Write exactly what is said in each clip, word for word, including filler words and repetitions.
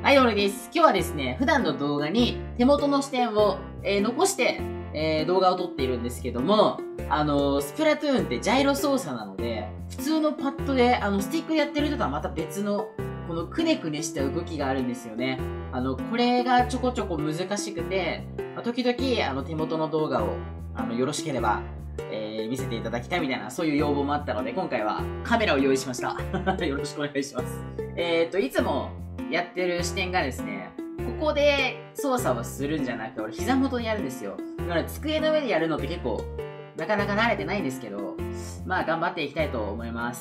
はい、俺です。今日はですね、普段の動画に手元の視点を、えー、残して、えー、動画を撮っているんですけども、あのー、スプラトゥーンってジャイロ操作なので、普通のパッドで、あの、スティックでやってる人とはまた別の、このくねくねした動きがあるんですよね。あの、これがちょこちょこ難しくて、まあ、時々、あの、手元の動画を、あの、よろしければ、えー、見せていただきたいみたいな、そういう要望もあったので、今回はカメラを用意しました。よろしくお願いします。えーと、いつもやってる視点がですね、ここで操作をするんじゃなくて、俺膝元でやるんですよ。だから机の上でやるのって結構、なかなか慣れてないんですけど、まあ頑張っていきたいと思います。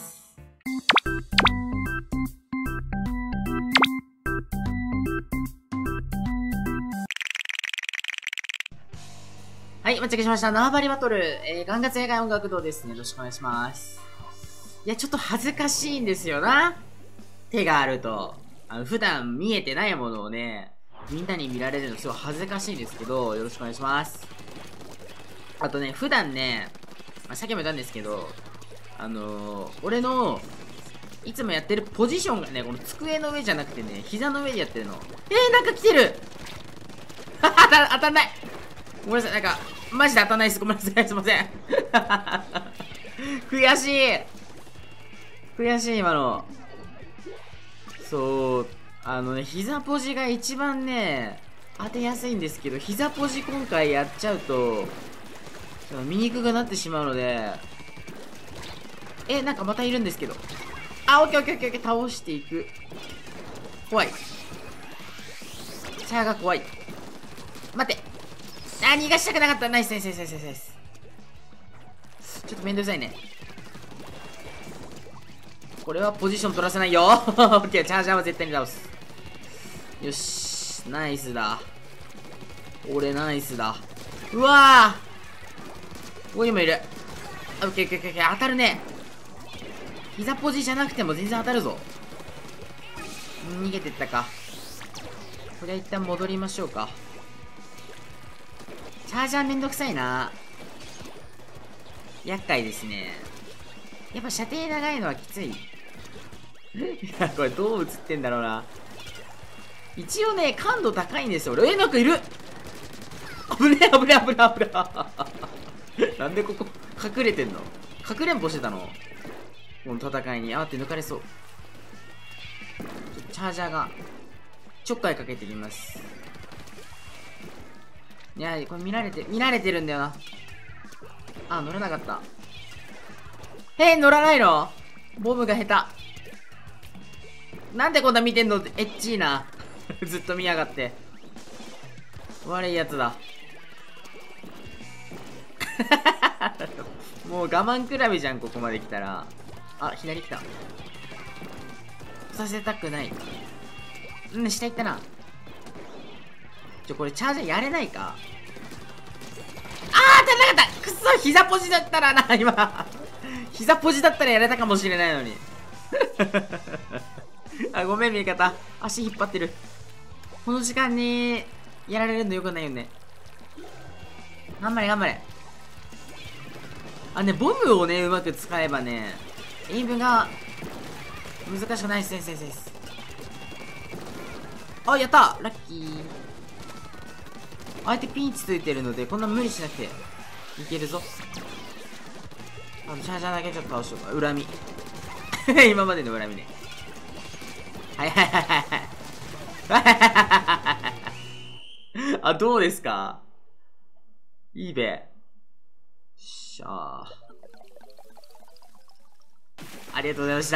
はい、お待ちしました。縄張りバトル、えー、ガンガツ映画音楽堂ですね。よろしくお願いします。いや、ちょっと恥ずかしいんですよな。手があると。あの、普段見えてないものをね、みんなに見られるのすごい恥ずかしいんですけど、よろしくお願いします。あとね、普段ね、まあ、さっきも言ったんですけど、あのー、俺の、いつもやってるポジションがね、この机の上じゃなくてね、膝の上でやってるの。えー、なんか来てる当た、当たんないごめんなさい、なんか、マジで当たんないです。ごめんなさい、すいません。悔しい悔しい、今の。そう、あのね、膝ポジが一番ね、当てやすいんですけど、膝ポジ今回やっちゃうと、見にくくなってしまうので、え、なんかまたいるんですけど。あ、オッケーオッケーオッケーオッケー、倒していく。怖い。シャアが怖い。待って。あ、逃がしたくなかった。ナイスナイスナイスナイスナイス。ちょっとめんどくさいね。これはポジション取らせないよ。オッケー、チャージャーは絶対に倒す。よし、ナイスだ。俺ナイスだ。うわー、ここにもいる。オッケーオッケーオッケー、当たるね。膝ポジじゃなくても全然当たるぞ。逃げてったか。これは一旦戻りましょうか。チャージャーめんどくさいな。厄介ですね。やっぱ射程長いのはきつい。いや、これどう映ってんだろうな。一応ね、感度高いんですよ。俺、え、なんかいる危ねえ、危ねえ、危ねえ、危ねえ。なんでここ、隠れてんの？かくれんぼしてたの？この戦いに。あーって抜かれそう。チャージャーが、ちょっかいかけてきます。いや、これ見られて、見られてるんだよな。あ、乗らなかった。えー、乗らないの？ボムが下手。なんでこんな見てんの？エッチーな。ずっと見やがって。悪いやつだ。もう我慢比べじゃん、ここまで来たら。あ、左来た。させたくない。うん、下行ったな。ちょ、これチャージャーやれないか。あー、当たらなかった。くそ、膝ポジだったらな、今。膝ポジだったらやれたかもしれないのに。あ、ごめん、見え方。足引っ張ってる。この時間にやられるのよくないよね。頑張れ、頑張れ。あ、ね、ボムをね、うまく使えばね、エイムが難しくないですね、先生です。あ、やったラッキー。相手ピンチついてるので、こんな無理しなくていけるぞ。あの、チャージャーだけちょっと倒しようか。恨み。今までの恨みね。はいはいはいはいはい。あ、どうですか？いいべ。しゃあ。ありがとうございました。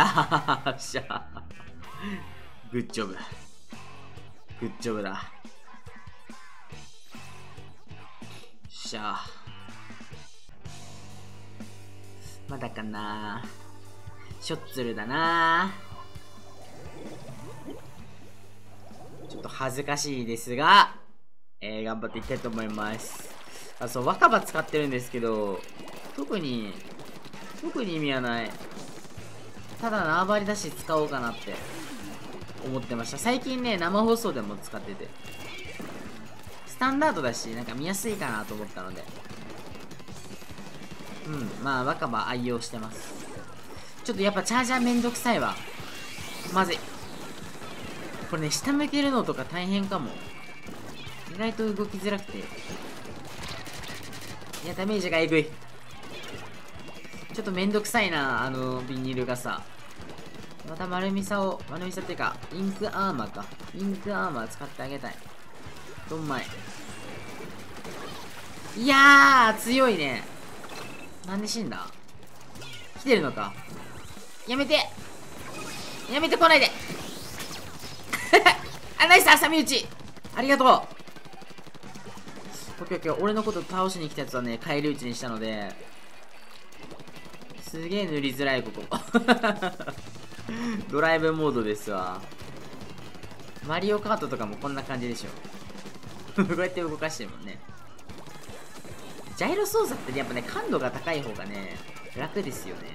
しゃあ。グッジョブ。グッジョブだ。しゃあ。まだかな。ショッツルだな。ちょっと恥ずかしいですが、えー、頑張っていきたいと思います。あ、そう、若葉使ってるんですけど、特に、特に意味はない。ただ縄張りだし使おうかなって思ってました。最近ね、生放送でも使ってて。スタンダードだし、なんか見やすいかなと思ったので。うん、まあ、若葉愛用してます。ちょっとやっぱチャージャーめんどくさいわ。まずい。 これね、下向けるのとか大変かも。意外と動きづらくて。いや、ダメージがえぐい。ちょっとめんどくさいな、あの、ビニールがさ。また丸みさを、丸みさっていうか、インクアーマーか。インクアーマー使ってあげたい。どんまい。いやー、強いね。なんで死んだ？来てるのか。やめてやめてこないであ、ナイス挟み撃ちありがとう。オッケーオッケー。俺のこと倒しに来たやつはね、返り討ちにしたので、すげえ塗りづらい、ここ。ドライブモードですわ。マリオカートとかもこんな感じでしょ。こうやって動かしてるもんね。ジャイロ操作ってやっぱね、感度が高い方がね、楽ですよね。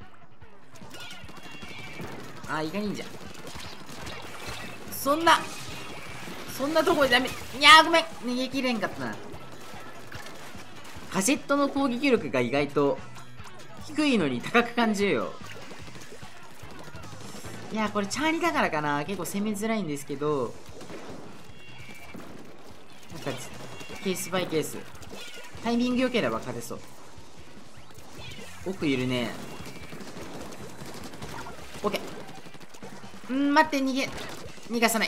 あ、イカ忍者。そんな、そんなとこでダメ。いやー、ごめん。逃げきれんかったな。カセットの攻撃力が意外と低いのに高く感じるよ。いやー、これチャーリだからかな。結構攻めづらいんですけど、なんかケースバイケース。タイミング良ければ勝てそう。奥いるね。オッケー。んー、待って、逃げ、逃がさない。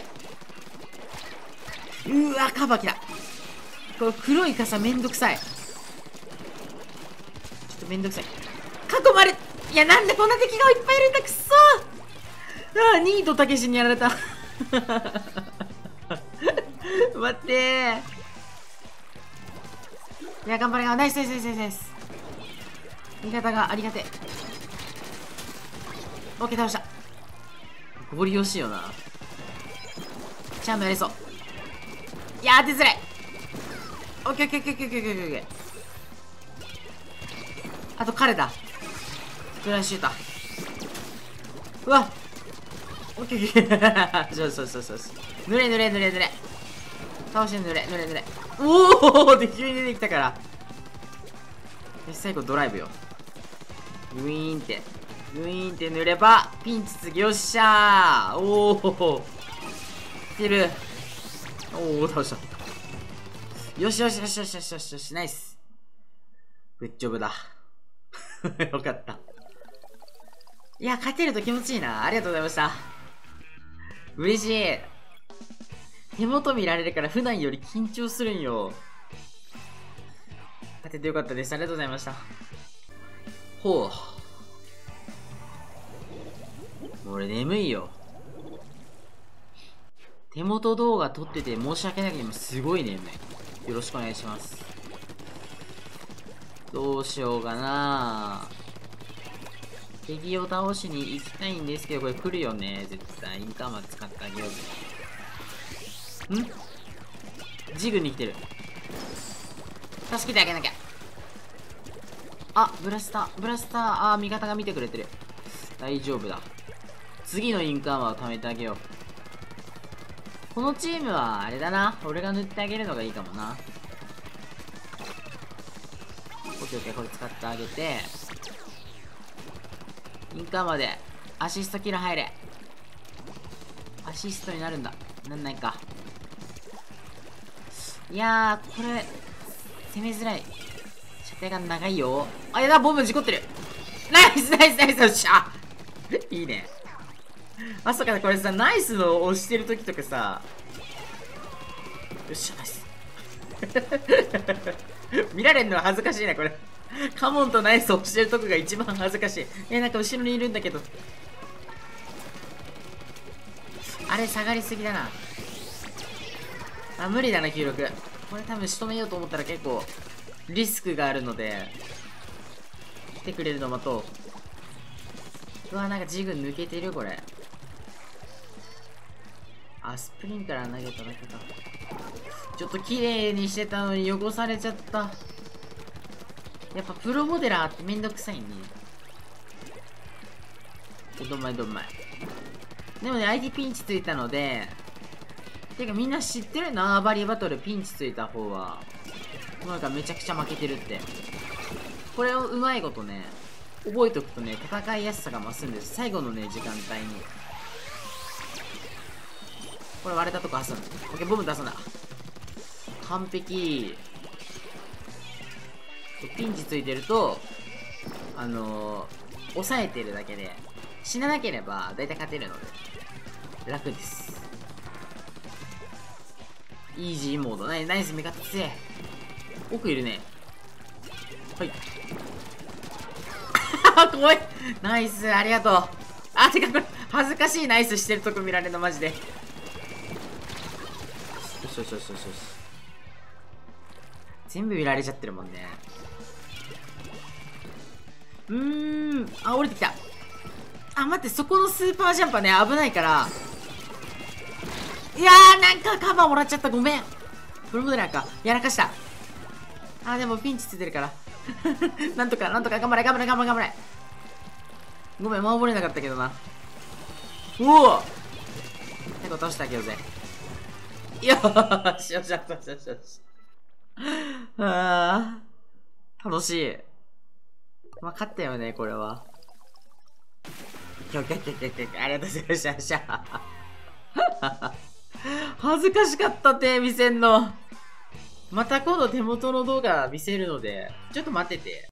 うわ、カバキだ。この黒い傘めんどくさい。ちょっとめんどくさい。囲まれ、いや、なんでこんな敵がいっぱいいるんだ、くっそー。あー、ニートたけしにやられた。待ってー。いや、頑張れが、ナイスナイスナイスナイス。味方がありがてえ。オッケー、倒した。ゴリ押しいよな。ちゃんとやれそう。いやー、当てづらい。オッケーオッケーオッケーオッケーオッケーオッケー。あと彼だ。フラッシューター。うわっ、オッケーオッケー。そうそうそうそう。濡れ濡れ濡れ濡れ。倒して濡れ濡れ濡れ。おお、で急に出てきたから。よし、最後ドライブよ。グイーンってグイーンって塗ればピンチ次。よっしゃー。おお、来てる。おお、倒した。よしよしよしよしよしよしよし、ナイス。グッジョブだ。よかった。いや、勝てると気持ちいいな。ありがとうございました。嬉しい。手元見られるから普段より緊張するんよ。勝ててよかったです。ありがとうございました。ほう。俺眠いよ。手元動画撮ってて申し訳ないけど、今すごい眠い。よろしくお願いします。どうしようかな。敵を倒しに行きたいんですけど、これ来るよね。絶対。インカーマー使ってあげよう。ん？ジグに来てる。助けてあげなきゃ。あ、ブラスター、ブラスター、あー、味方が見てくれてる。大丈夫だ。次のインカーマーを貯めてあげよう。このチームは、あれだな。俺が塗ってあげるのがいいかもな。オッケーオッケー、これ使ってあげて。インカーマーで、アシストキル入れ。アシストになるんだ。なんないか。いやー、これ、攻めづらい。射程が長いよ。あ、やだ、ボム事故ってる。ナイスナイスナイス、よっしゃいいね。あ、そうか、これさ、ナイスの押してる時とかさ、よっしゃ、ナイス。見られるのは恥ずかしいな、これ。カモンとナイス押してるとこが一番恥ずかしい。え、なんか後ろにいるんだけど。あれ、下がりすぎだな。あ、無理だな、記録。これ多分仕留めようと思ったら結構、リスクがあるので、来てくれるの待とう。うわ、なんかジグ抜けてるこれ。あ、スプリンから投げただけか。ちょっと綺麗にしてたのに汚されちゃった。やっぱプロモデラーってめんどくさいね。どんまいどんまい。でもね、アイディー ピンチついたので、てかみんな知ってる縄張りバトルピンチついた方は、なんかめちゃくちゃ負けてるって。これをうまいことね、覚えておくとね、戦いやすさが増すんです。最後のね、時間帯に。 これ割れたとこ挟む。オッケー、ボム出すんだ。完璧。ピンチついてると、あのー、抑えてるだけで、死ななければ大体勝てるので、楽です。イージーモード。ナイナイス、味方強い。奥いるね。はい。怖い。ナイス、ありがとう。あ、てかこれ、恥ずかしいナイスしてるとこ見られるの、マジで。よしよしよしよしよし。全部見られちゃってるもんね。うーん。あ、降りてきた。あ、待って、そこのスーパージャンプはね、危ないから。いやー、なんかカバーもらっちゃった。ごめん。プロモデラーか。やらかした。あ、でもピンチついてるから。なんとか、なんとか、頑張れ、頑張れ、頑張れ、頑張れ。ごめん、守れなかったけどな。うおっ結構倒してあげようぜ。よーし、よし、よし、よし、よし、よし。あー、楽しい。まあ、勝ったよね、これは。きょきょきょきょきょ、ありがとうございました。よっしゃ。恥ずかしかったって見せんの。また今度手元の動画見せるので、ちょっと待ってて。